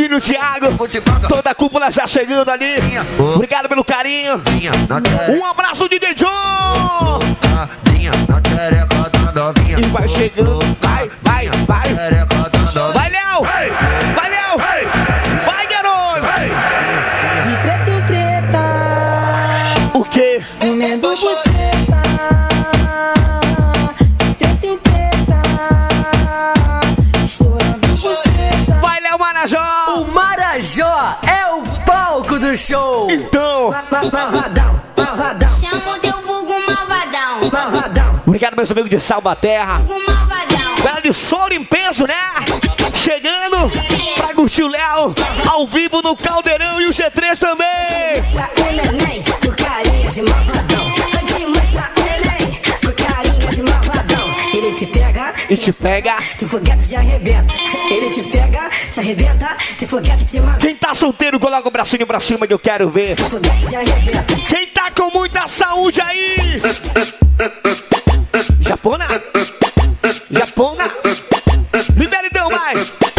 Juninho, Thiago, toda a cúpula já chegando ali. Obrigado pelo carinho. Um abraço de DJ John. E vai chegando, vai. Vai, Léo! Vai, Léo! Vai, garoto! De treta em treta. O quê? Comendo buceta. De treta em treta. Estourando buceta. Vai, Léo Marajó! O Marajó é o palco do show. Então, Malvadão. Chama o teu vulgo malvadão. obrigado, meus amigos de Salvaterra. Vulgo malvadão. Galera de Soro em peso, né? Chegando pra curtir o Léo ao vivo no Caldeirão e o G3 também. Mostra o neném por carinha de malvadão. Pode mostrar o neném por carinha de malvadão. Ele te pega E te pega. de foguete te arrebenta. Ele te pega, te arrebenta. De foguete te mata. Quem tá solteiro, coloca o bracinho pra cima que eu quero ver. De foguete te arrebenta. Quem tá com muita saúde aí? Japona? Liberidão, vai!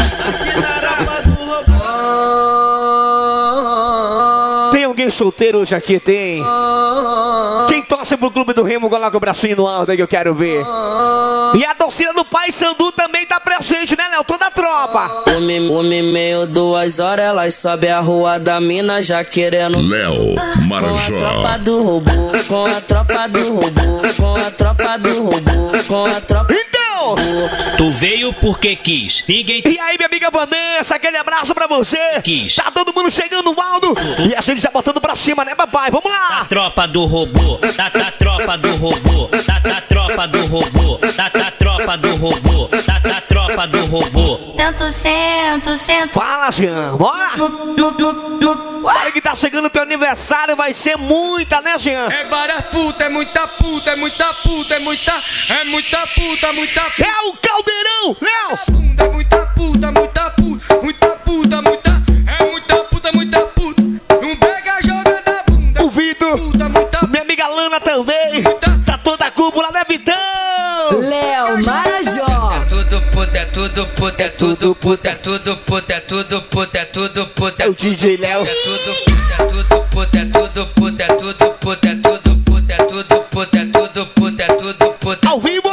Tem alguém solteiro hoje aqui? Tem. Quem torce pro Clube do Remo, coloca o bracinho no alto aí que eu quero ver. E a torcida do Pai Sandu também tá presente, né, Léo? Toda a tropa. Uma e meia, 2 horas, elas sobem a rua da mina já querendo. Léo Com a Marajó. tropa do robô, com a tropa do robô, com a tropa do robô, com a tropa. Então, Tu veio porque quis. Ninguém e aí, minha amiga Vanessa, aquele abraço pra você. Quis. Tá todo mundo chegando, Valdo. E a gente já botando pra cima, né, papai? Vamos lá. tropa do robô, tá tropa do robô, tá tropa do robô, tá tropa do robô, tá tropa do robô. Tanto sento Fala, Jean. Bora. no. Olha que tá chegando o teu aniversário, vai ser muita, né, Jean? É várias puta, é muita puta, é muita puta, é muita puta, muita puta. É o Caldeirão, Léo. É muita puta, muita puta, muita puta, é muita puta, muita puta. Não pega, joga da bunda. O Vitor, Puta, muita minha amiga Lana também. Tá toda a cúpula, né, Vitão? Léo Marajó. tudo puta, é tudo puta, é tudo puta, é tudo puta, é tudo puta, é tudo puta. É o DJ Léo. É tudo puta, é tudo puta, é tudo puta, é tudo puta, é tudo puta, é tudo puta, é tudo puta. Ao vivo.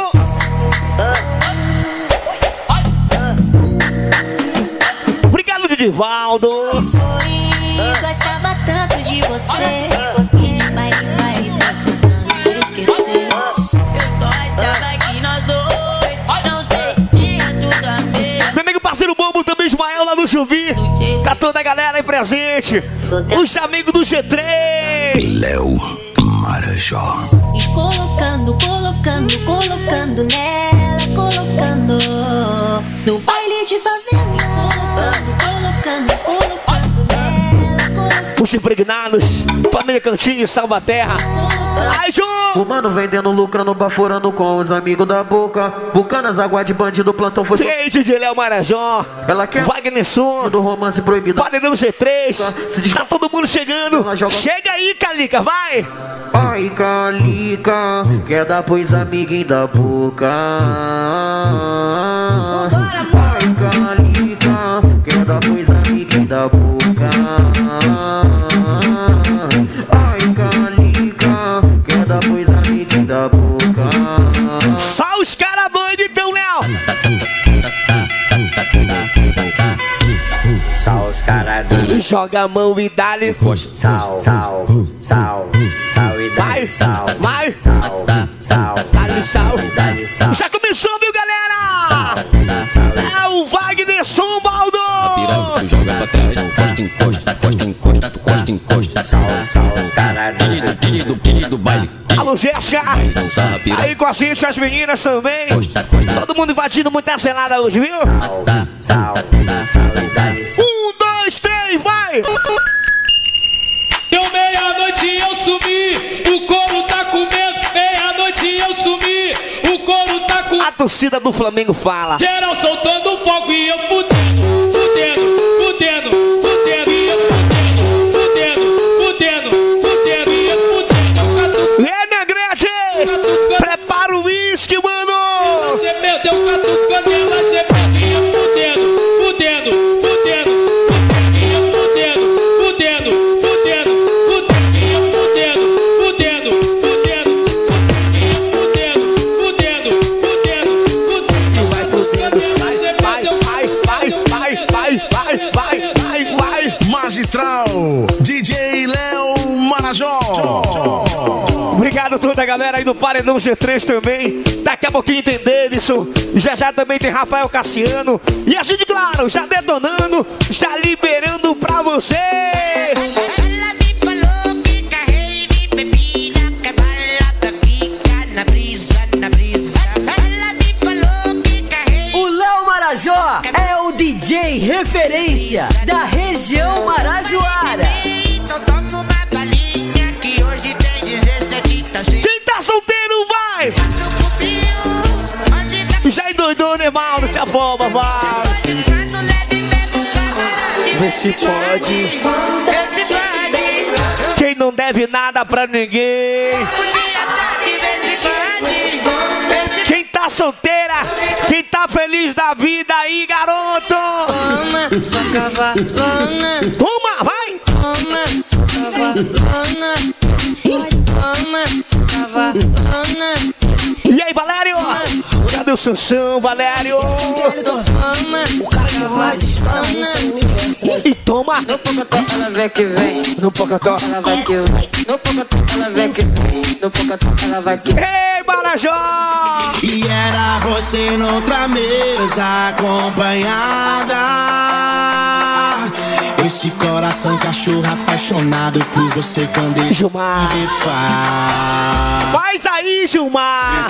Obrigado, Didivaldo. Gostava tanto de você. E de pai tá tentando te esquecer. Eu só achava que nós dois não sei, tinha tudo a ver. Meu amigo parceiro Bobo também, Ismael, lá no Chuvi. Tá toda a galera aí presente. Os amigos do G3. Léo Marajó. E colocando nela, colocando no baile de favela. Colocando nela, colocando. Os impregnados, família Cantinho, Salvaterra. Ai, João! Fumando, vendendo, lucrando, baforando com os amigos da boca. Bucanas, água de bandido, plantão foi... Ei, DJ Léo Marajó. Ela quer Wagner Som. do romance proibido. Paredão G3. Tá todo mundo chegando. Ela joga- Chega aí, Calica, vai! Ai, Calica, quer dar pois amiguinho da boca. Ai, Calica, quer dar pois amiguinho da boca. Ai, Calica, quer dar pois amiguinho da boca. Só os caras doidos, então, Léo! Sal os caras do Joga a mão e dá-lhe. sal e Vai, vai. Dá-lhe sal. Já começou, viu, galera? É o Wagner Som, Baldo! Piranha, tu joga pra trás, encosta, encosta, encosta, encosta, tu costa, encosta. Sal os caras do baile. Alô, Jéssica! Dança, piranha. Aí com a gente, com as meninas também. Costa, costa. Todo mundo invadindo muita selada hoje, viu? sal e dá-lhe sal. 1, 2, 3, vai! Deu meia-noite e eu sumi, o couro tá comendo. Meia-noite e eu sumi, o couro tá comendo. A torcida do Flamengo fala. Geral soltando fogo e eu fudendo, fudendo, fudendo, fudendo, e eu fudendo, fudendo, fudendo, fudendo, e eu fudendo. É, Negrete! Prepara o uísque, mano! Você perdeu o catucando, ela você perdeu, fudendo, fudendo, fudendo, magistral, DJ Léo Marajó. Obrigado a toda a galera aí do Paredão G3 também. Daqui a pouquinho tem Davidson. Já também tem Rafael Cassiano. E a gente, claro, já detonando, já liberando pra você. Ela me falou que carrei de bebida, que é bala pra ficar na brisa, na brisa. Ela me falou que carrei. O Léo Marajó é o DJ referência da região marajoara. Então toma uma balinha que hoje tem 17 tá sem. Quem tá solteiro, vai! Já endoidou, né, Mauro? Se afoba, vai! Vê se pode. Quem não deve nada pra ninguém. Quem tá solteira, quem tá feliz da vida aí, garoto. Toma, sua cavalona. Toma, vai. Toma, sua cavalona. Toma, sua cavalona. E aí, Valério? Cadê o Sansão, Valério? Toma, e toma. no pocotó ela vem que vem. No pocotó Ela vai que vem. No pocotó ela vem que vem. No pocotó ela vai que vem. Ei, Marajó! E era você noutra mesa acompanhada. Esse coração cachorro apaixonado por você quando ele Gilmar. me faz. Faz aí, Gilmar!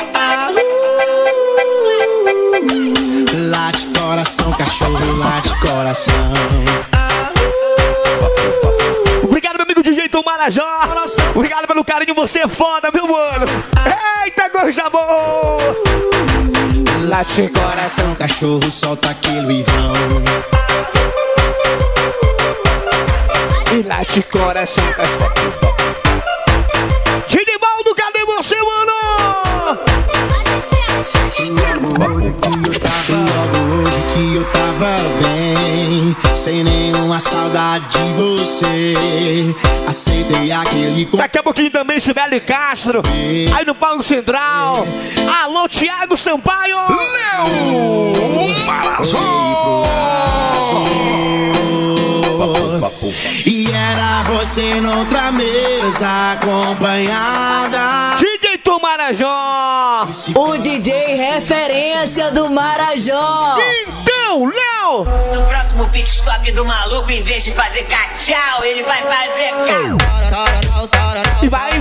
Late coração, cachorro, late coração. Obrigado, meu amigo DJ Tom Marajó. Obrigado pelo carinho, você é foda, meu mano. Eita, coisa boa! Late coração, cachorro, solta aquilo e vão. E late coração, cachorro. Gidibaldo, cadê você, mano? Logo hoje que eu tava bem, sem nenhuma saudade de você. Aceitei aquele Daqui a pouquinho também Sibeli Castro. Aí no Palco Central. Alô, Thiago Sampaio. Léo Marajó. E era você noutra mesa acompanhada. DJ Tom Marajó. O DJ referência do Marajó. Então, Léo. No próximo pit stop do maluco, em vez de fazer cachau, ele vai fazer E vai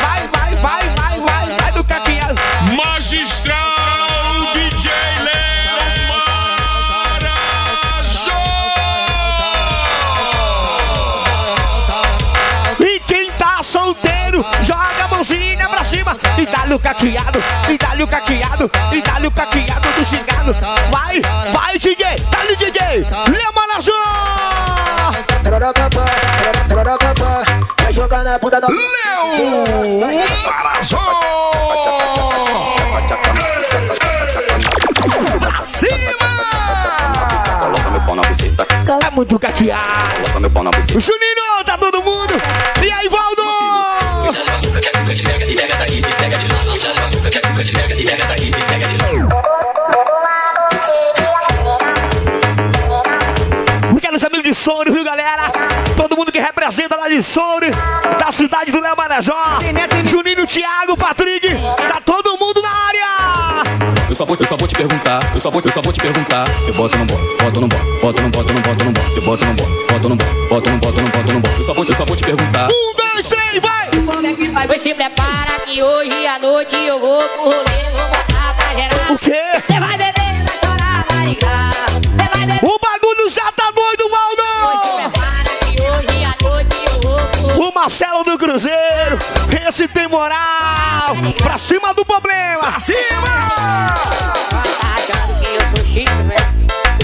do caquinhado. Magistral DJ Léo Marajó. E quem tá solteiro, joga a mãozinha pra cima. E dá-lhe o caqueado, e dá-lhe o caqueado, e dá-lhe o caqueado do xingado. Vai, DJ, dá-lhe DJ. Léo Marajó. Vai jogar na bunda da Léo Marajó. É muito caqueado. Juninho, tá todo mundo. E aí, Valdo? Obrigado, os amigos de Soure, viu, galera? Todo mundo que representa lá de Soure, da cidade do Léo Marajó. Juninho, Thiago, Patrick, tá todo mundo na área. Eu só vou te perguntar, eu só vou te perguntar. Eu boto no boto no boto no boto no boto no boto. Eu boto no boto no boto no boto no boto no boto. Eu só vou te perguntar. 1, 2, 3, vai! Pois se prepara que hoje à noite eu vou pro rolê, vou botar pra gerar. O quê? Você vai beber, vai chorar, vai ligar. Você vai beber. O bagulho já tá doido, Pois se Valdo! prepara que hoje à noite eu vou pro rolê. O Marcelo do Cruzeiro, esse tem moral. Pra cima do problema! Pra cima! Você tá achando que eu sou chique, velho?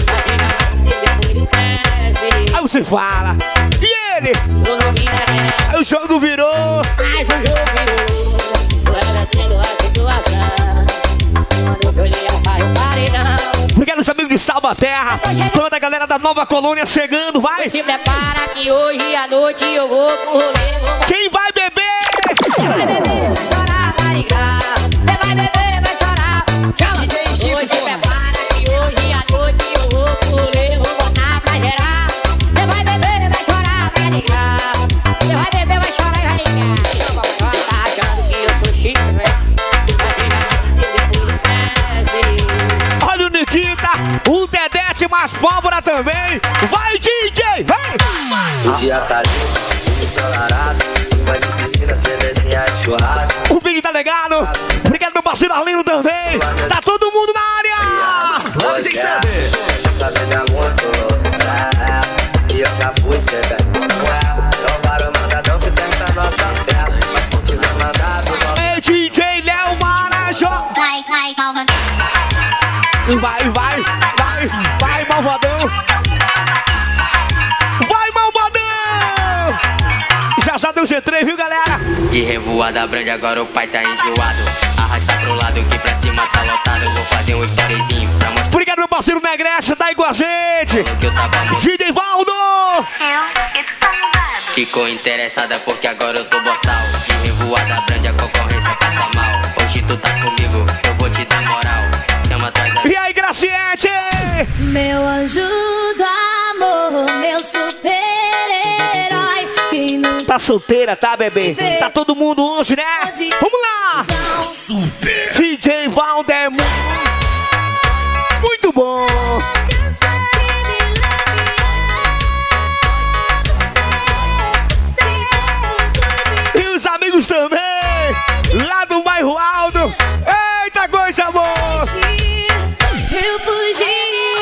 Aí você fala, e ele? Aí o jogo virou. Mas o jogo virou. Eu era tendo a situação. Quando eu olhei a pai, eu parei não. Obrigado, os amigos de Salvaterra. Toda a galera da Nova Colônia chegando, vai! Se prepara que hoje à noite eu vou pro rolê. Quem vai beber? Você vai beber, vai chorar, vai ligar. Você vai beber, vai chorar. Chama. Pois se prepara que hoje à noite eu vou pro rolê. Vou botar pra gerar. Você vai beber, vai chorar. O dia tá lindo, ensolarado. Banho de piscina, cervejinha e churrasco. O Big tá ligado. Obrigado, meu parceiro Arlindo também. Tá todo mundo na área. Você sabe me muito, e eu já fui ser velho. Não para o mandadão que tenta a nossa fé. Mas se tiver mandado, é DJ Léo Marajó. Vai, malvadão. Vai, malvadão. Vai, malvadão. Já deu G3, viu, galera? De revoada brande, agora o pai tá enjoado. Arrasta pro lado que pra cima tá lotado. Eu vou fazer um storyzinho pra mostrar. Obrigado, meu parceiro Negrete, tá aí com a gente. DJ Valdo. Ficou interessada porque agora eu tô boçal. De revoada brande, a concorrência passa mal. Hoje tu tá comigo, eu vou te dar moral. Chama atrás da... E aí, Graciete? Meu anjo do amor, meu super-herói. Que não tá solteira, tá, bebê? Tá todo mundo hoje, né? Vamos lá! Super. DJ Valdo é muito bom. E os amigos também, lá do bairro Aldo. Eita coisa boa! Eu fugi.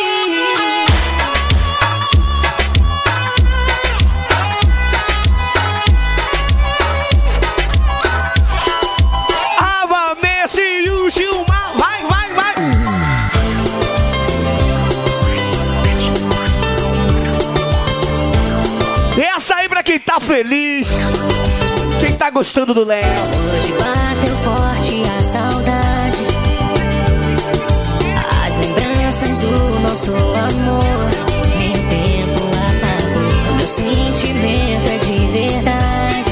Ava, Messi e o Gilmar. Vai. Essa aí pra quem tá feliz. Quem tá gostando do Léo. Hoje bateu forte a saudade. As lembranças do nosso amor. Meu tempo apagou. Meu sentimento é de verdade.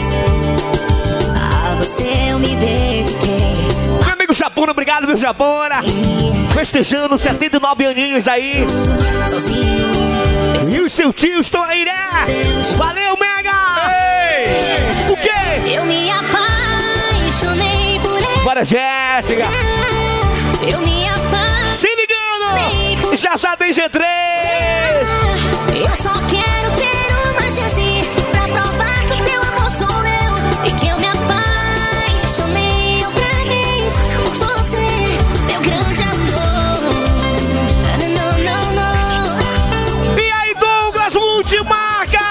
A você eu me dediquei. Meu amigo Japona, obrigado, meu Japona. Festejando 79 aninhos aí. Sozinho. E os seus tios estão aí, né? Valeu, Mega! Ei. O quê? Eu me apaixonei por ele. Bora, Jéssica! Eu me apaixonei. Se ligando! Já tem G3! Eu só quero ter uma chance pra provar que o teu amor sou meu. E que eu me apaixonei outra vez por você, meu grande amor. E aí, Douglas Multimarca!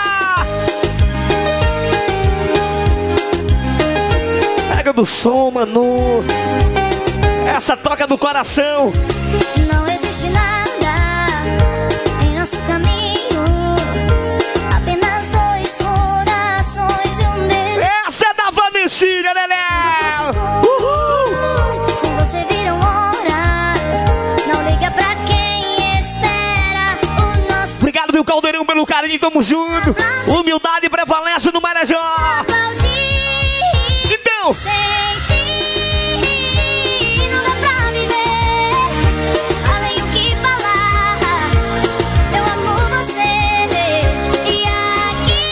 Pega do som, mano. Essa toca do coração. Não existe nada em nosso caminho. Apenas dois corações e um desejo. Essa é da Vanessinha, Lelé! Se você viram horas, não liga pra quem espera o nosso. Obrigado, meu Caldeirão, pelo carinho, tamo junto. Humildade prevalece no Marajó. Então, não dá pra viver, além o que falar. Eu amo você e aqui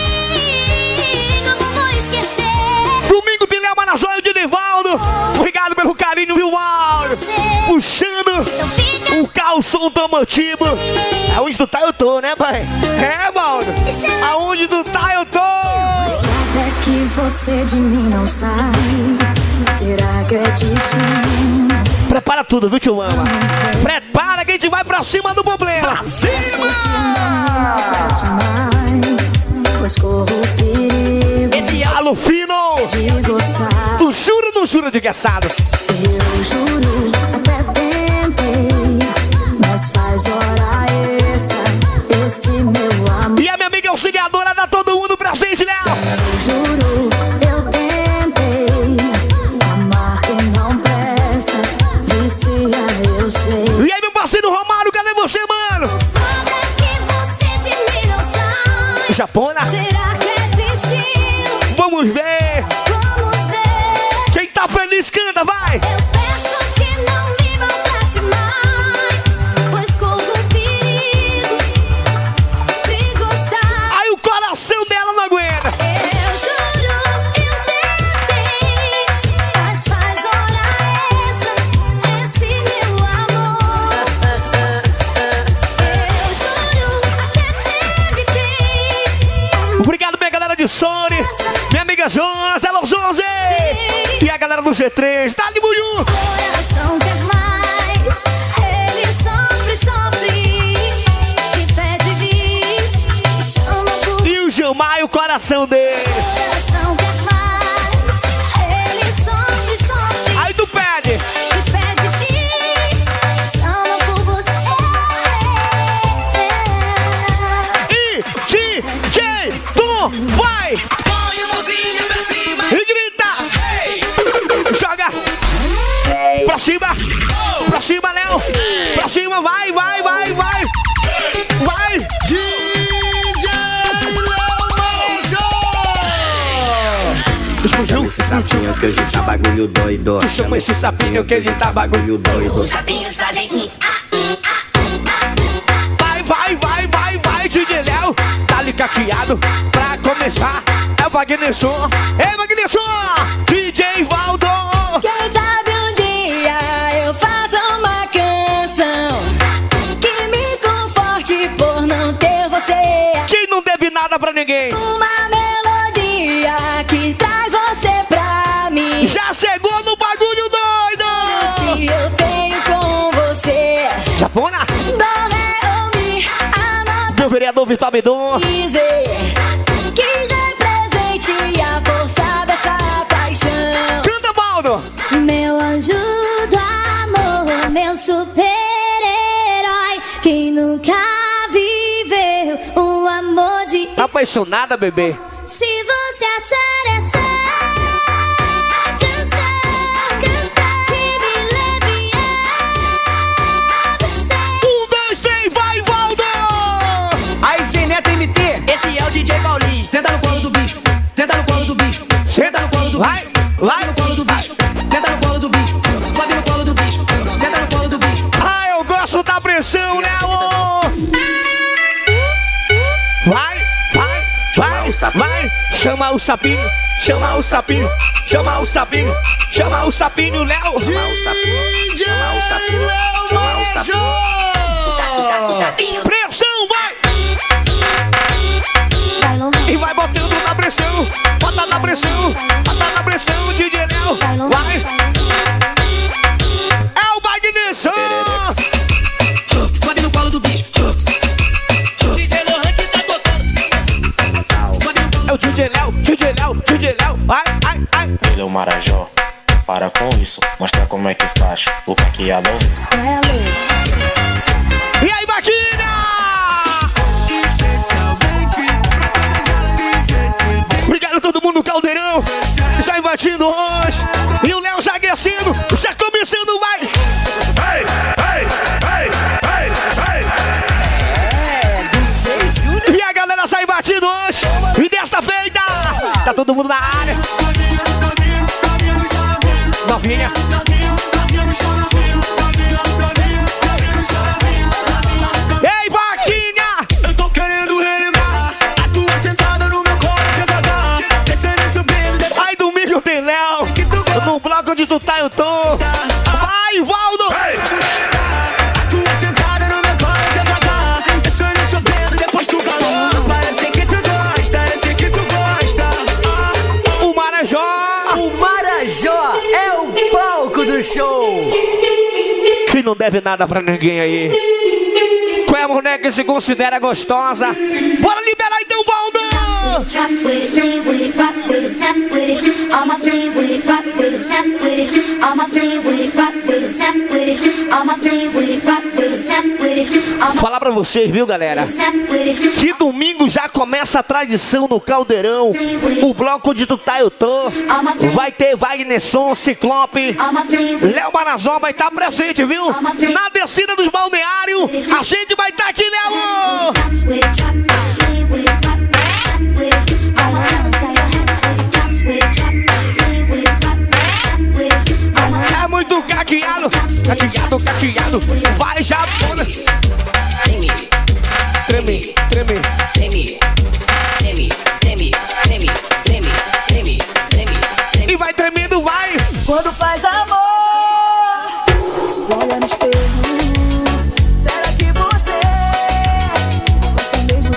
como vou esquecer. Domingo tem Léo Marajó e o Dinevaldo. Obrigado pelo carinho, viu, Mauro? Puxando o calção automotivo. Aonde tu tá, eu tô, né, pai? É, Mauro? Aonde tu tá, eu tô. Até que você de mim não sai. Será que é destino? Prepara tudo, viu, tio Mama? Prepara que a gente vai pra cima do problema. Pra cima! Pois corro perigo. Esse Alô Fino. Tu juro ou não jura de guessado? Eu juro, até tentei, mas faz hora extra esse meu amor. E a minha amiga auxiliadora dá todo mundo pra gente, Léo. Eu juro, eu tentei amar quem não presta, vicia eu sei. E aí, meu parceiro Romário, cadê você, mano? Até que você de mim não sai. Japona? Será que é destino? Vamos ver. Vamos ver. Quem tá feliz canta, vai. Eu peço que não me maltrate mais, pois corro perigo de gostar. Aí o coração dela não aguenta. Eu juro, eu tentei, mas faz hora extra esse meu amor. Eu juro, até tentei, Sony, minha amiga Josi, alô Josi! E a galera do G3, dá-lhe Buiú! Coração quer mais, ele sofre, sofre, e pede bis, chama por... E o Gilmar e o coração dele. Coração quer mais, ele sofre, sofre. Aí tu pede. E pede bis, chama por você. E DJ, tu vai! Põe a mãozinha pra cima E grita! Joga! Pra cima, Léo! Pra cima, vai! Vai! DJ Chama esse sapinho que hoje tá bagulho doido. Chama esse sapinho que ele tá bagulho doido. Os sapinhos fazem Vai, DJ Léo! Tá ali caqueado pra começar. É o Wagnerson! Ei, Wagnerson! DJ Valdo! Quem sabe um dia eu faço uma canção que me conforte por não ter você. Quem não deve nada pra ninguém? Uma melodia que traz você pra mim. Já chegou no bagulho doido! Que eu tenho com você. Japona! Dó, ré, ou mi, anota. Meu vereador Vitor Bedon! Dizer que represente a força dessa paixão. Canta, Baldo! Meu anjo do amor, meu super-herói, que nunca viveu um amor de... Apaixonada, bebê! Se você achar essa canção que me leve a você. 1, 2, 3, vai, Valdo! Aí, DJ Neto MT, esse é o DJ Paulinho. Senta no colo do bicho, senta no colo do bicho, senta no colo do bicho, sobe no colo do bicho, senta no colo do bicho, sobe no colo do bicho, senta no colo do bicho. Ah, eu gosto da pressão, Léo! Vai! Chama o sapinho, chama o sapinho, chama o sapinho, chama o sapinho, Léo! Chama o sapinho, chama o sapinho, chama o sapinho. Pressão, vai! E vai botando na pressão, bota na pressão, DJ Léo! Vai! É o Wagnerson! Sobe no colo do bicho. DJ Lohan que tá tocando. É o DJ Léo, vai! Ele é o Marajó, para com isso, mostra como é que faz o caqueado ao vivo. E aí, Baquina! Obrigado a todo mundo no Caldeirão, já invadindo hoje. E o Léo já aquecendo, já começando, vai! E a galera já invadindo hoje. E dessa feita, tá todo mundo na área. Novinha. Ei, Vaquinha! Eu tô querendo relembrar a tua sentada no meu colo devagar, descendo e subindo. Aí domingo tem Léo, no bloco onde tu tá eu tô. Vai, Valdo! A tua sentada no meu colo devagar, descendo e subindo, depois tu calor. Parece que tu gosta. O Marajó! O Marajó é o palco do show. Que não deve nada pra ninguém aí. Qual é a mulher que se considera gostosa? Bora liberar então, Valdo! Drop with it, lean with it, rock with it, snap with it. All my fleeing with it, rock with it, snap with it. All my fleeing with it, rock with it, snap with it. All my fleeing with it, rock with it, snap with it. Falar pra vocês, viu, galera? Que domingo já começa a tradição no Caldeirão. O bloco onde tu tá eu tô. Vai ter Wagnerson, Ciclope. Léo Marajó vai estar presente, viu? Na descida dos balneários. A gente vai estar aqui, Léo! É muito caqueado. Vai, Japona. Treme. E vai tremendo, vai. Quando faz amor, se olha no espelho, será que você gosta mesmo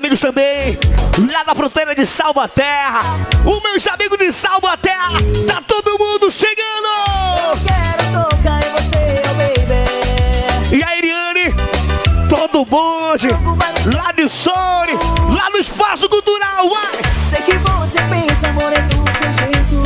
amigos também, lá da fronteira de Salvaterra. Os meus amigos de Salvaterra, tá todo mundo chegando! Eu quero tocar em você, oh baby. E a Iriane, todo o bonde, lá de Sony, lá no Espaço Cultural, vai! Sei que você pensa, amor, é do seu jeito.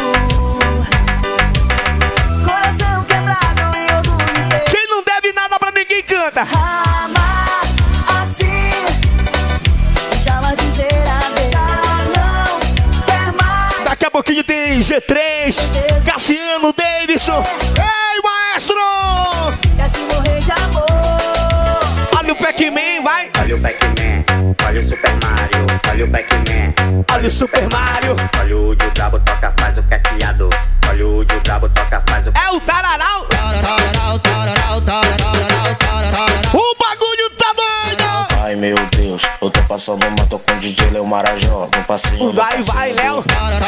Coração quebrado e orgulho inteiro. Quem não deve nada pra ninguém canta. Amar assim, já vai dizer adeus. Já não quer mais. Daqui a pouquinho tem G3, Cassiano, Davidson. Ei, maestro! Quer se morrer de amor. Olha o Pac-Man, vai! Olha o Pac-Man, olha o Super Mario, olha o Pac-Man, olha o Super Mario. Olha o Dio Brabo, toca, faz o caqueado. Olha o Dio Brabo, toca, faz o... É o tararau! O bagulho tá doido! Ai meu Deus, eu tô passando uma, tô com o DJ Léo Marajó. No passinho, vai, vai, Léo!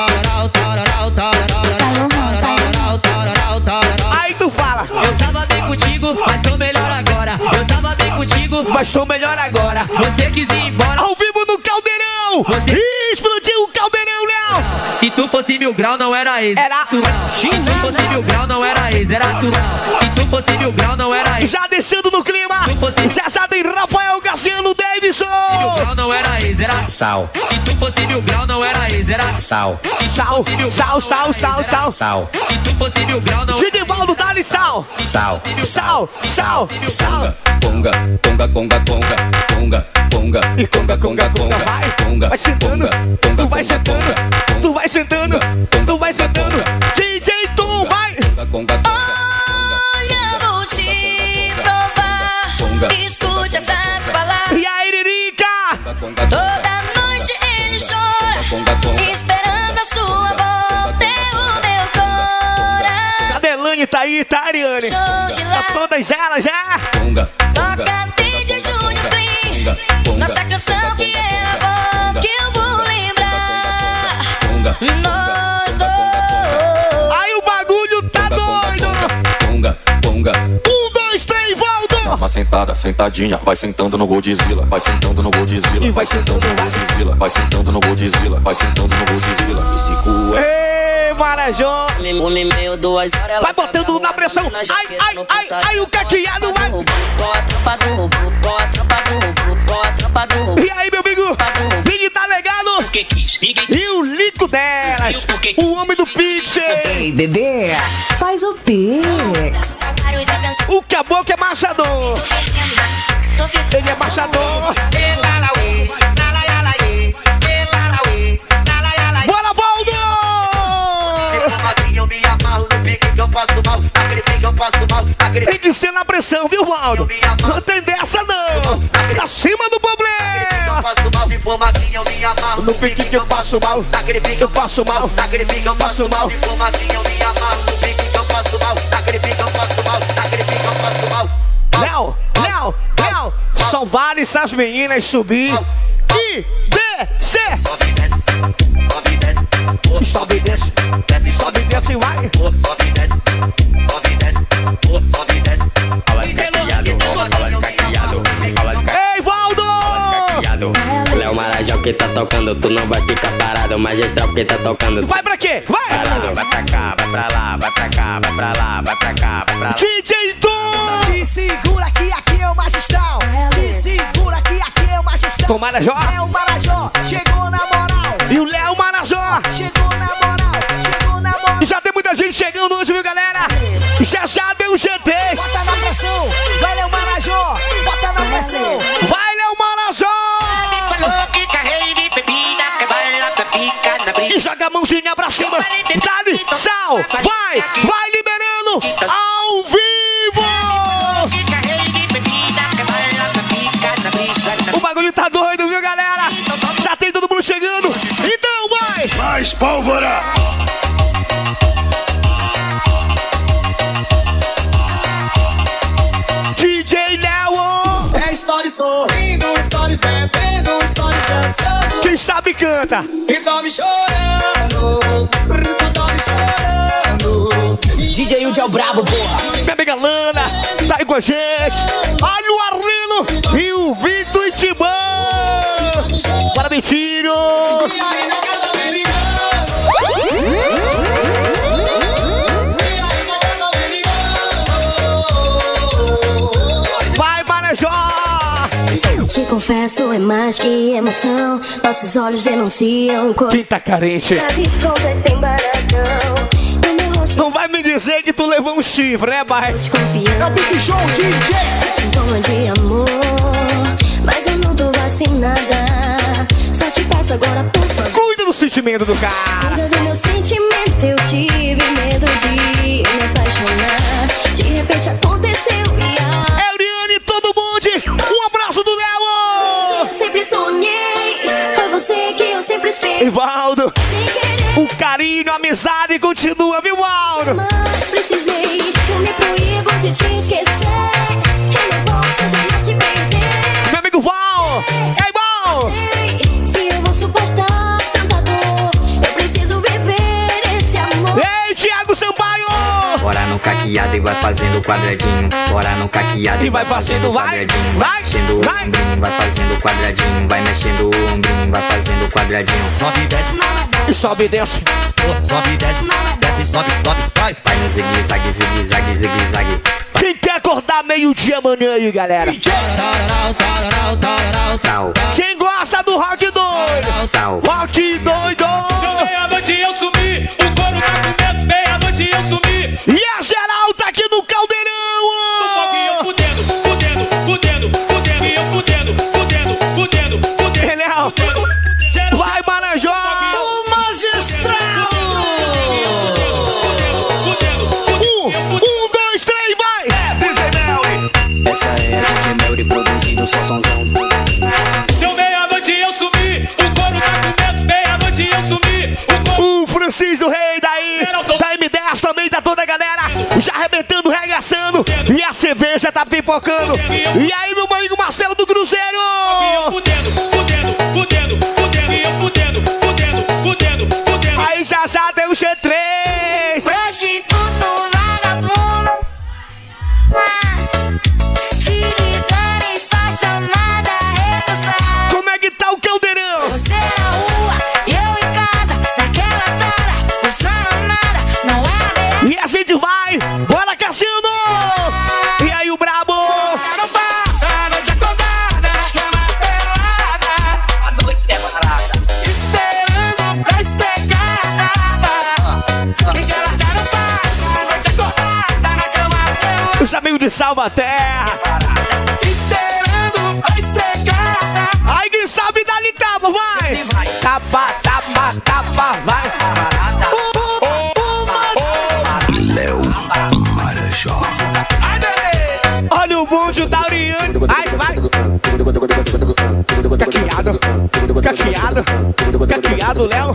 Aí tu fala! Eu tava bem contigo, mas tô melhor agora. Eu tava bem contigo, mas tô melhor agora. Você quis ir embora. Ao vivo no Caldeirão! Explodiu o Caldeirão, Léo! Se tu fosse 1000 grau, não era ex. Era tu. Se tu fosse 1000 grau, não era ex. Era tu. Se tu fosse 1000 grau, não era ex. Já descendo no clima. Já tem Rafael Cassiano, Davidson. 1000 grau não era ex. Era sal. Se tu fosse 1000 grau, não era ex. Era sal. Sal, sal, sal, sal, sal. Se tu fosse 1000 grau, não. Didivaldo, dá-lhe sal. Sal. Sal, sal, sal. Conga, conga, conga, conga, conga, conga, e conga, conga, conga, vai, vai sentando, tu vai sentando, tu vai sentando, tu vai sentando, DJ Tom, vai! Olha, vou te provar, escute essas palavras. E a Iririca? Toda noite ele chora, esperando a sua volta, é o meu coração. Cadê Lani, tá aí, tá, Ariane? Tá todas elas, já? Toca DJ Júnior Blim, nossa canção que é a voz que eu vou lembrar. Nós dois. Aí o bagulho tá doido. 1, 2, 3, Valdo. Uma sentada, sentadinha, vai sentando no Godzilla, vai sentando no Godzilla, e vai sentando no Godzilla, vai sentando no Godzilla, vai sentando no Godzilla. Esse cu é Marajó. Vai botando na pressão. Ai, ai, ai, ai, o caqueado vai. E aí, meu amigo? Big tá legado? E o Lico delas, o homem do Pixel. Ei, bebê, faz o Pix. O caboclo é marchador. Ele é marchador. Bora, Valdo! Tem que ser na pressão, viu, Valdo? Não tem dessa, não. Pra cima do problema. No pique que eu faço mal, naquele pique eu faço mal, naquele pique eu faço mal. Se for maquinha eu me amarro, no pique que eu faço mal, naquele pique eu faço mal, naquele pique eu faço mal. Léo, Léo, Léo, só vale essas meninas subir e descer. Sobe e desce, sobe e desce, desce, sobe e desce, vai. Sobe e desce, sobe e desce, sobe e desce. Ei, Valdo! Léo Marajó que tá tocando, tu não vai ficar parado. Magistral que tá tocando. Vai pra quê? Vai! Vai pra cá, vai pra lá, vai pra cá, vai pra lá, vai pra cá, vai pra lá. DJ Tom! Te segura que aqui é o Magistral. Te segura que aqui é o Magistral. Tom Marajó. Léo Marajó, chegou na moral. E o Léo Marajó. Chegou na moral, chegou na moral. E já tem muita gente chegando hoje, viu, galera? Já deu o GT. Bota na pressão, vai Léo Marajó. Bota na pressão. Vai Léo Marajó. E joga a mãozinha pra cima. Dá-lhe sal. Vai, vai liberando. Ao vivo. O bagulho tá doido, viu, galera? Já tem todo mundo chegando. Então vai. Mais pólvora. DJ Léo. É stories sorrindo, stories bebendo, stories dançando. Quem sabe canta. E dorme chorando, dorme chorando. DJ Udi é o brabo, porra. Minha amiga Lana tá aí com a gente. Olha o Arlino e o Vitor Itimão. Vitinho. Vai, Marajó. Te confesso, é mais que emoção. Nossos olhos denunciam. Quem tá carente? Não vai me dizer que tu levou um chifre, né, pai? É o Big Show, DJ. Sintoma de amor, mas eu não tô vacinada. Só te peço agora, por favor. Cuida do sentimento do cara. Cuida do meu sentimento, eu tive medo de me apaixonar. De repente aconteceu e Euriane, todo mundo, um abraço do Léo. eu sempre sonhei, foi você que eu sempre esperei. Ivaldo, o carinho, a amizade continua, viu, Valdo? Mas precisei, eu me proíbo de te esquecer. Eu não posso jamais te perder. Meu amigo Val, ei, Val. Se eu vou suportar tanta dor, eu preciso viver esse amor. Ei, Thiago Sampaio. Bora no caqueado e vai fazendo quadradinho. Bora no caqueado e vai fazendo quadradinho. Vai mexendo o ombrinho, vai fazendo quadradinho. Vai mexendo o ombrinho, vai fazendo quadradinho. Sobe e desce, e sobe e desce. Sobe e desce, desce, sobe, vai. Vai no zigue-zague, zigue-zague, zigue-zague. Quem quer acordar meio-dia amanhã aí, galera? Sal. Quem gosta do rock doido? Sal. Rock doido. Meia-noite eu sumi, o couro tá com medo. Meia-noite eu sumi. E a geral tá aqui no Caldeirão. E eu fudendo, fudendo, fudendo, fudendo. E eu fudendo, fudendo, fudendo, fudendo. Léo, vai, Marajó. O Magistral. 1, 2, 3, vai. Essa é a DJ Melry produzindo só sonzão. Deu meia-noite eu sumi, o couro tá com medo. Meia-noite eu sumi, o Francisco Rei daí, da M10 também, tá toda a galera já arrebentando, regaçando, e a cerveja tá pipocando. E aí, meu amigo Marcelo do Cruzeiro. Fudendo, fudendo, fudendo, fudendo. E eu fudendo, fudendo, fudendo, fudendo. Aí já tem o G3. Prostituto vagabundo, te ligando em sua chamada recursar. Como é que tá o Caldeirão? Você na rua, eu em casa, naquela tara, usando nada, não é bem. E a gente vai, bora Cassino! E aí o brabo? Não passa a noite acordada, chama pelada. A noite é barata. Esperando pra espegada. E que ela não passa a noite acordada na cama pelada. Os amigos de Salvaterra. Esperando pra espegada. Aí quem sabe dá-lhe tapa, vai! Tapa, tapa, tapa, vai! Léo Marajó. Olha o bonde da Oriane. Ai, vai! Caqueado, caqueado, caqueado, Léo.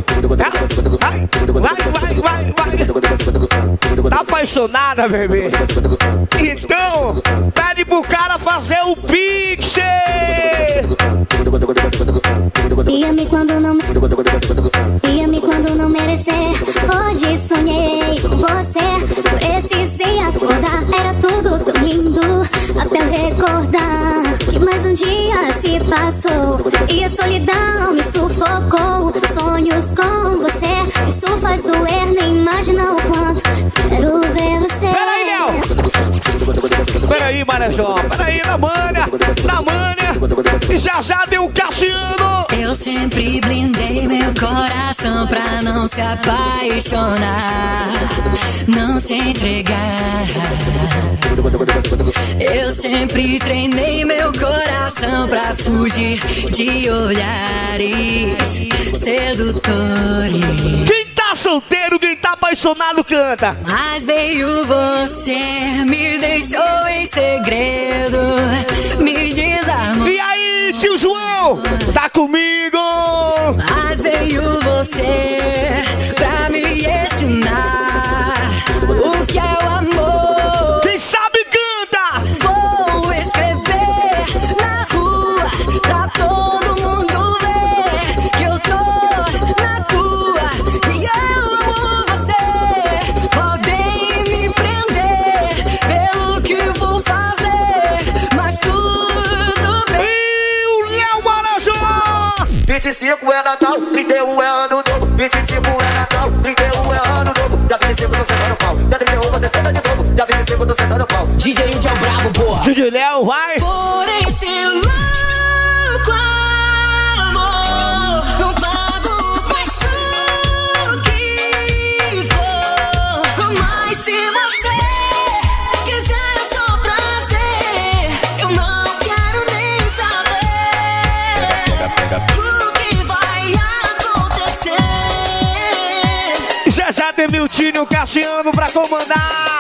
Vai! Tá apaixonada, bebê? Então, pede pro cara fazer o pixel. Ia-me quando não merecer. Hoje sonhei com você. Precisei acordar, era tudo tão lindo. Até eu recordar que mais um dia se passou e a solidão me sufocou. Sonhos com você, isso faz doer, nem imagina o quanto quero ver você. Peraí, Léo! Peraí, Marajó, peraí, na manha, e já deu o Cassiano. Eu sempre blindei meu coração pra não se apaixonar, não se entregar. Eu sempre treinei meu coração pra fugir de olhares sedutores. Quem tá solteiro, quem tá apaixonado, canta. Mas veio você, me deixou em segredo, me desarmou. E aí, tio João, tá comigo? Mas veio você pra me ensinar o que é o amor. Quem sabe canta. Vou escrever na rua pra todo mundo ver que eu tô na tua e eu amo você. Podem me prender pelo que vou fazer, mas tudo bem. E o Léo Marajó 25 é Natal, 31 é ano novo. 25 é Natal, 31 é ano novo. Dia 25 tô sentando pau, dia 31 você senta de novo. Dia 25 tô sentando pau. DJ Índio é o brabo, porra. DJ Léo, vai. Por esse louco amor, não pago mais o que for. Mas se você quiser só prazer, eu não quero nem saber o que vai acontecer. Já tem Miltinho e o Cassiano pra comandar.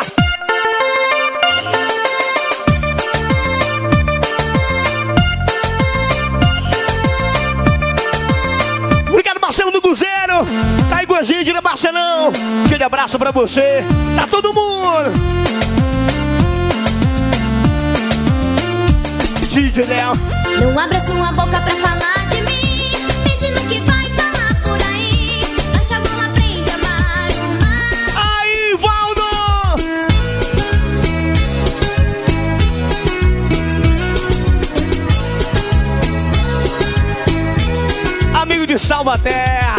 Obrigado, Marcelo do Cruzeiro. Tá aí com a gente, né, Marcelão? Aquele abraço pra você. Tá todo mundo. DJ Léo. Não abra sua boca pra falar de mim. Pense no que vai falar por aí. Baixa a mão, aprende a amar o mar. Aí, Valdo! Amigo de Salvaterra.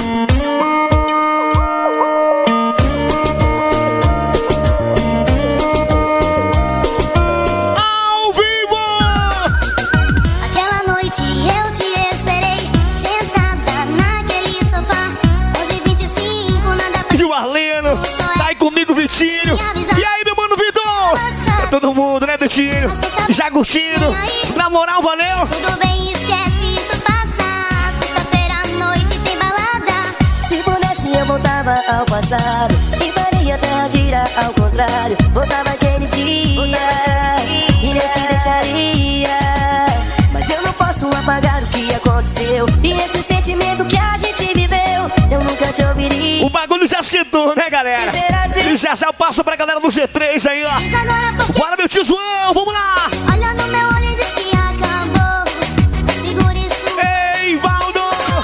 Ao vivo! Aquela noite eu te esperei, sentada naquele sofá. 11h25, nada pra... E o Arleno, tá aí comigo, Vitinho. E aí, meu mano Vitor? É todo mundo, né, Vitinho? Já curtindo. Na moral, valeu. Tudo bem, esquece, isso passa. Sexta-feira à noite tem balada. Se pudesse eu voltava ao passado e faria a terra girar ao contrário. Voltava aquele dia e eu te deixaria. Mas eu não posso apagar o que aconteceu e esse sentimento que a gente viveu, eu nunca te ouviria. O bagulho já esquentou, né, galera? E já eu passo pra galera do G3 aí, ó. Bora, meu tio João, vamos lá! Olha no meu olho e diz que acabou. Segura isso. Ei, Valdo!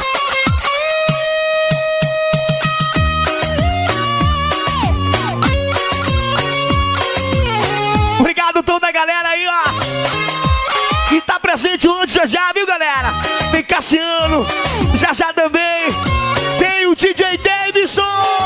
Obrigado toda a galera aí, ó. Que tá presente hoje já, viu, galera? Tem Cassiano, já também. Tem o DJ Davidson.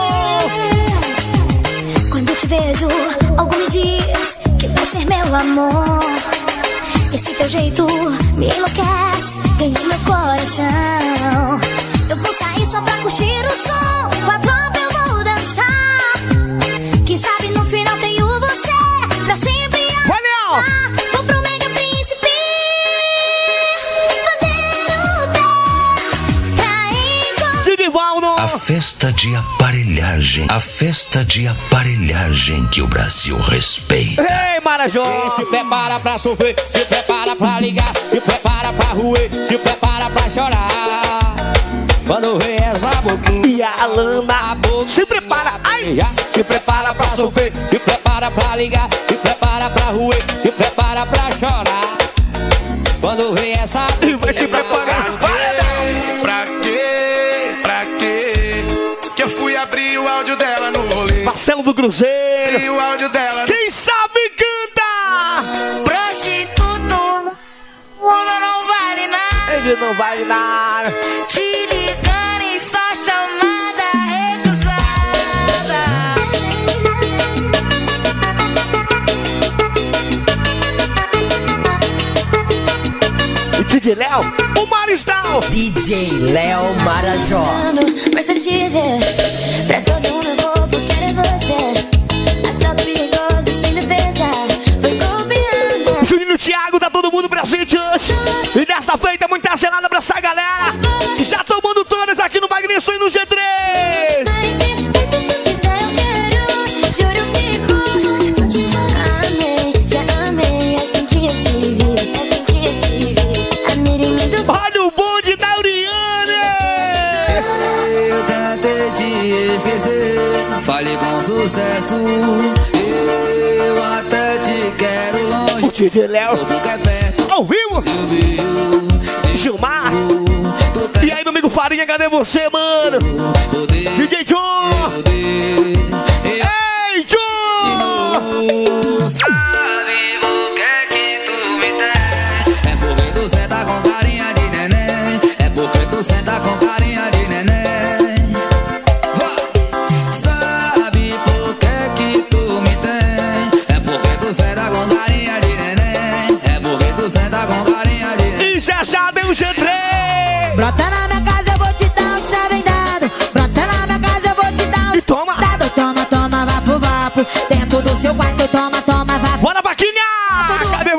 Quando eu te vejo, algo me diz que vai ser meu amor. Esse teu jeito me enlouquece, ganha meu coração. Eu vou sair só pra curtir o som, com a tropa eu vou dançar. Quem sabe no final tenho você pra sempre amar. Vou pro Mega Príncipe fazer o pé pra encontrar. A festa de aparelhagem. A festa de aparelhagem que o Brasil respeita. Ei, Marajó! Quem se prepara pra sofrer, se prepara pra ligar, se prepara pra roer, se prepara pra chorar. Quando vem essa boquinha e a lama, se prepara, ai! Se prepara pra sofrer, se prepara pra ligar, se prepara pra roer, se prepara pra chorar. Quando vem essa boquinha, e vai se preparar. Pra quê? Pra quê? Que eu fui abrir o áudio dela no rolê. Marcelo do Cruzeiro. Abri o áudio dela. Quem sabe canta! Prostituto, não vale nada. Ele não vale nada. Te ligando e só chamada recusada. O DJ Léo, o Maristal. DJ Léo Marajó. Mas eu te ver, pra todo mundo eu vou querer você. Assalto perigoso, sem defesa, foi copiando. Juninho Thiago, tá todo mundo presente hoje. E dessa feita, muita gelada pra essa galera. Já tomando todas aqui no Magnífico e no G3. Mas se tu quiser eu quero, juro eu fico. Amei, já amei, assim que eu te vi, assim que eu te vi. Admirei muito. Olha o bonde da Uriane. Eu tentei te esquecer, falei com sucesso. Eu até te quero longe. O DJ Léo, ao vivo. Gilmar. E aí, meu amigo Farinha, cadê você, mano? DJ John. Ei, John. Sabe o que é que tu me tem? É porque tu senta com carinha de neném. É porque tu senta com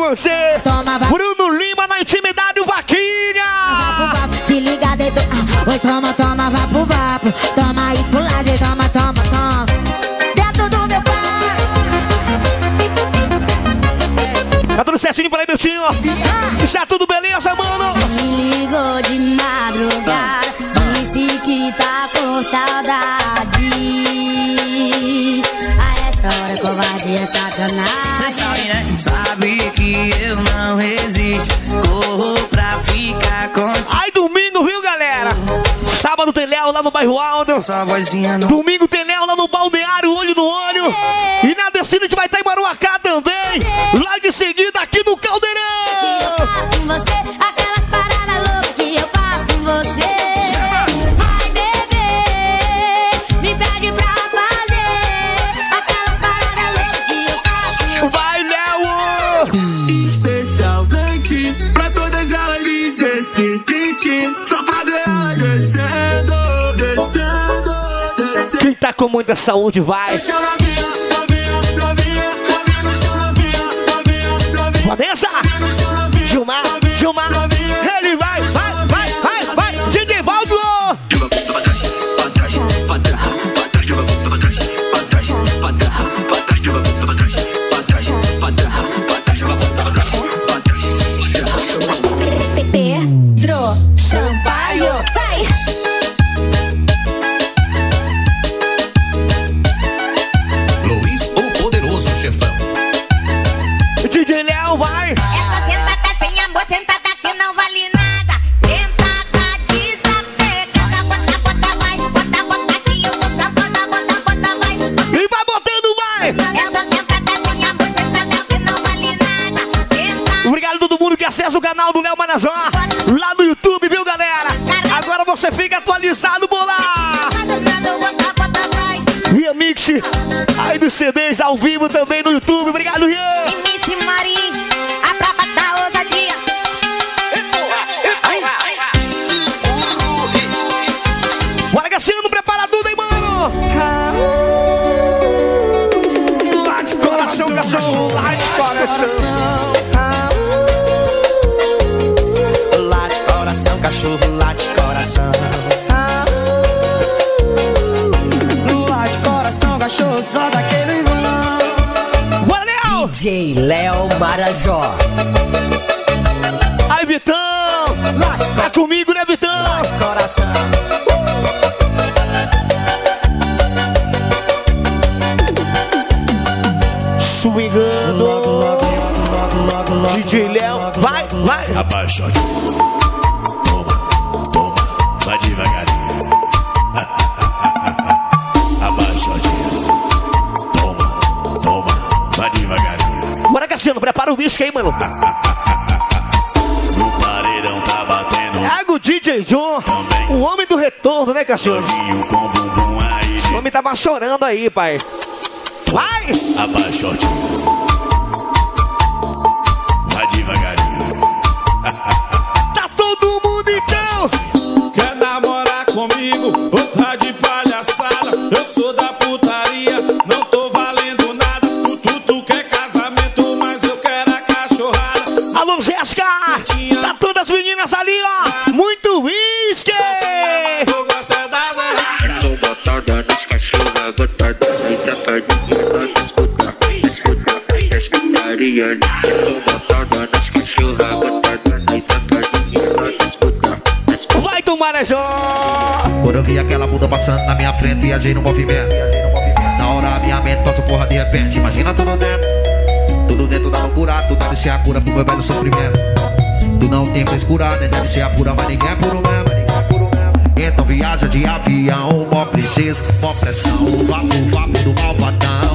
você. Bruno Lima na intimidade, o Vaquinha. Se liga, dedo. Oi, toma, toma, vapo, vapo. Toma, esculagem, toma, toma, toma. Dentro do meu pai. Tá tudo certinho por aí, meu tio? Está tudo beleza, mano? Me ligou de madrugada, disse que tá com saudade. A essa hora covardia é sacanagem. Cê sabe, né? Sabe que eu não resisto. Corro pra ficar contigo. Aí domingo, viu, galera? Sábado tem Léo lá no bairro Aldo. Domingo tem Léo lá no Balneário, Olho no Olho. E na descida a gente vai estar em Maruacá também. Logo em seguida aqui no Caldeirão. Que eu faço com você, aquelas paradas loucas que eu faço com você. Vai beber, me pede pra fazer aquelas paradas loucas que eu faço com você. Vai, Léo! Especialmente pra todas elas dizer esse kit. Só pra ver ela descendo, descendo, descendo. Quem tá com muita saúde vai. Vanessa, Gilmar, Gilmar, ele vai, DJ Valdo. Pedro Sampaio, vai. Luiz, o poderoso chefão. DJ Léo, vai. Essa sentada sem amor, sentada que não vale nada. Sentada desapegada, bota, bota, vai. Bota, bota que eu vou dar, bota, bota, bota, vai. E vai botando, vai. Essa sentada sem amor, sentada que não vale nada. Sentada. Obrigado a todo mundo que acessa o canal do Léo Marajó lá no YouTube, viu, galera? Agora você fica atualizado, bolar. Rian Mix, aí dos CDs ao vivo também no YouTube. Obrigado, Rian. Miss Marim, a prova da ousadia. Bora, Gacinho, não prepara tudo, hein, mano? Lá de coração, cachorro, lá de coração. Lá de coração, cachorro, lá de coração. Lá de coração, cachorro, só daquele vão. Bora, Léo! DJ Léo Marajó. Aí, Vitão! Tá comigo, né, Vitão? Lá de coração. Swingando. DJ Léo, vai, vai. Abaixa, toma, toma, vai devagarinho. Abaixa, toma, toma, vai devagarinho. Bora, Cassiano, prepara o bicho aí, mano. No paredão tá batendo. Pega o DJ John, o homem do retorno, né, Cassiano? Com bumbum aí. O homem tava chorando aí, pai. Vai! Abaixa, vai devagarinho. Tá todo mundo então! Quer namorar comigo ou tá de palhaçada? Eu sou da putaria, não tô valendo nada. Tu quer casamento, mas eu quero a cachorrada. Alô, Jéssica! Tá todas as meninas ali, ó! Muito uísque! Eu gosto é das erradas. Sou botada nos cachorros, botada nas safadinhas, na disputa, nas putarias. Sou botada nos cachorros, botada nas safadinhas, na disputa. Vai do Marajó! Quando eu vi aquela bunda passando na minha frente, viajei no movimento. Na hora a minha mente passou porra de repente. Imagina tudo dentro da loucura. Tu deve ser a cura pro meu velho sofrimento. Tu não tem frescura, nem deve ser a pura, mas ninguém é puro mesmo. Então viaja de avião, mó princesa, mó pressão, vapo do malvadão.